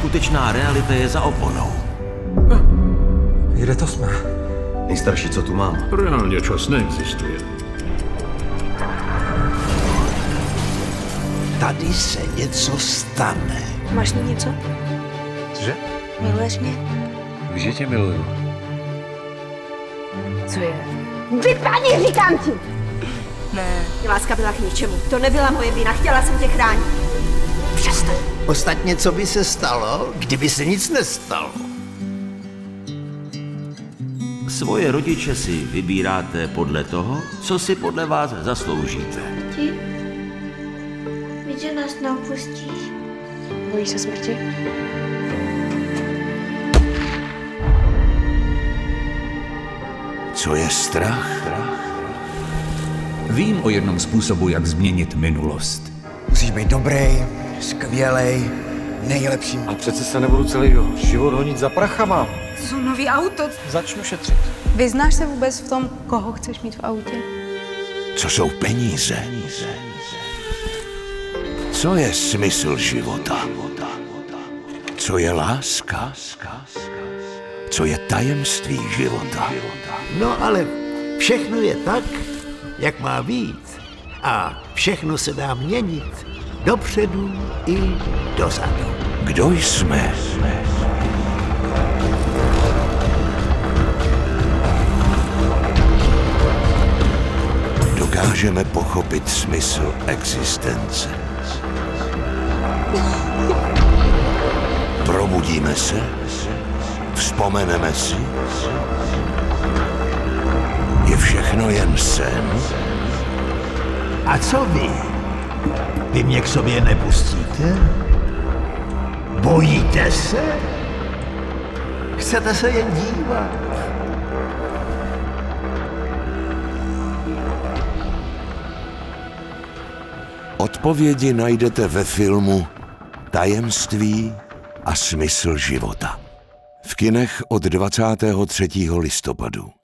skutečná realita je za oponou. Kde to jsme? Nejstarší, co tu mám. Reálně čas neexistuje. Tady se něco stane. Máš mi něco? Cože? Miluješ mě? Víš, že tě miluju. Co je? Vypadni, říkám ti! Ne. Láska byla k ničemu. To nebyla moje vina, chtěla jsem tě chránit. Přestaň. Ostatně, co by se stalo, kdyby se nic nestalo? Svoje rodiče si vybíráte podle toho, co si podle vás zasloužíte. Ti? Víš, že nás neopustíš? Bojíš se smrti? Co je strach? Vím o jednom způsobu, jak změnit minulost. Musíš být dobrý, skvělej, nejlepší. A přece se nebudu celý život honit za prachama. Jsou nový auto. Začnu šetřit. Vyznáš se vůbec v tom, koho chceš mít v autě? Co jsou peníze? Co je smysl života? Co je láska? Co je tajemství života? No ale všechno je tak, jak má být. A všechno se dá měnit dopředu i dozadu. Kdo jsme? Dokážeme pochopit smysl existence. Probudíme se, vzpomeneme si. Je všechno jen sen? A co vy? Vy mě k sobě nepustíte? Bojíte se? Chcete se jen dívat? Odpovědi najdete ve filmu Tajemství a smysl života. V kinech od 23. listopadu.